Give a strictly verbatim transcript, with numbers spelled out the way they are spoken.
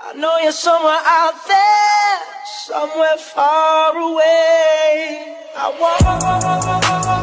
I know you're somewhere out there, somewhere far away. I want